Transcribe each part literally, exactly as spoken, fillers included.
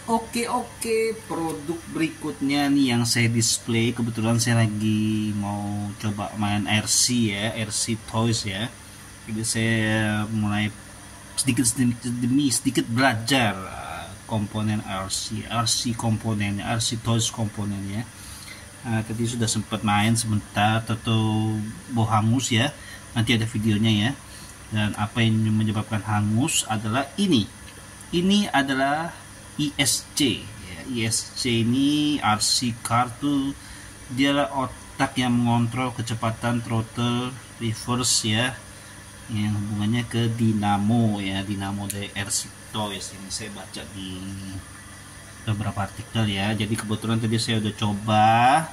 Oke oke, produk berikutnya nih yang saya display. Kebetulan saya lagi mau coba main R C ya, R C Toys ya. Jadi saya mulai sedikit sedikit demi sedikit belajar uh, komponen R C, R C komponennya, R C Toys komponennya. Uh, tadi sudah sempat main sebentar, atau bau hangus ya. Nanti ada videonya ya. Dan apa yang menyebabkan hangus adalah ini. Ini adalah I S C ya. I S C ini R C kartu, dialah otak yang mengontrol kecepatan throttle reverse ya, yang hubungannya ke dinamo ya, dinamo dari R C Toys. Ini saya baca di beberapa artikel ya. Jadi kebetulan tadi saya udah coba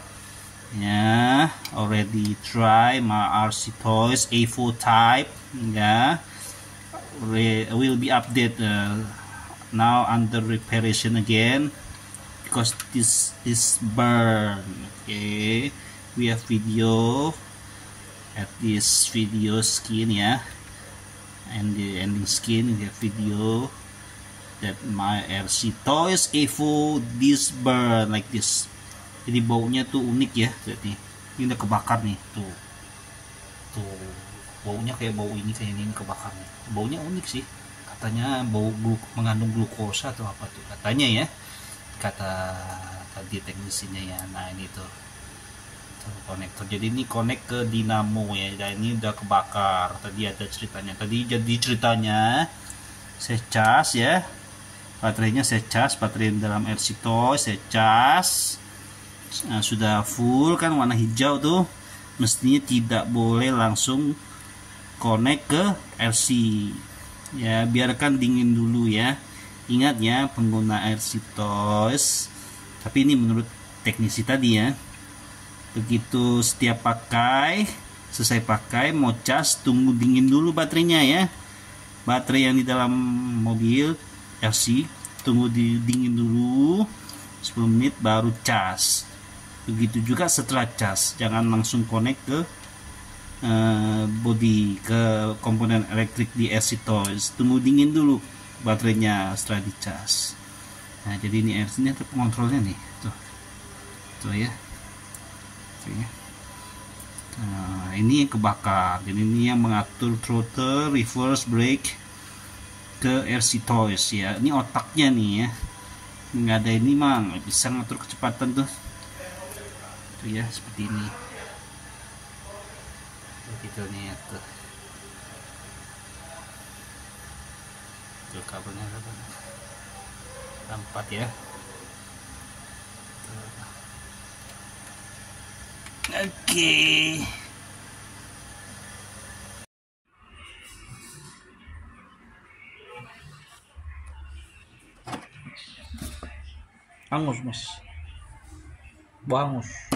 ya, already try my R C Toys A four type ya. Will be update uh, now under reparation again because this is burn. Okay, we have video at this video skin ya, and the ending skin we have video that my R C Toys A four this burn like this. Jadi baunya tuh unik ya, jadi ini udah kebakar nih tuh, tuh baunya kayak bau ini, kayak ini kebakar nih. Baunya unik sih, katanya bau gluk, mengandung glukosa atau apa tuh katanya ya, kata tadi teknisinya ya. Nah ini tuh, tuh konektor, jadi ini connect ke dinamo ya, dan ini udah kebakar. Tadi ada ceritanya, tadi jadi ceritanya saya cas ya, baterainya saya cas, baterai dalam R C Toys saya cas. Nah, sudah full kan warna hijau tuh, mestinya tidak boleh langsung connect ke R C ya, biarkan dingin dulu ya. Ingat ya, pengguna R C Toys, tapi ini menurut teknisi tadi ya, begitu setiap pakai, selesai pakai mau cas, tunggu dingin dulu baterainya ya. Baterai yang di dalam mobil R C tunggu di dingin dulu sepuluh menit baru cas. Begitu juga setelah cas, jangan langsung connect ke uh, body, ke komponen elektrik di R C Toys. Tunggu dingin dulu baterainya setelah dicas. Nah jadi ini R C ini ada pengontrolnya nih, tuh tuh ya, tuh ya. Nah ini yang kebakar, jadi ini yang mengatur throttle reverse brake ke R C Toys ya. Ini otaknya nih ya, nggak ada ini mah nggak bisa ngatur kecepatan tuh, tuh ya, seperti ini begitu nih ya, tuh tuh kabelnya empat ya. Oke okay. Hangus mas, bau hangus.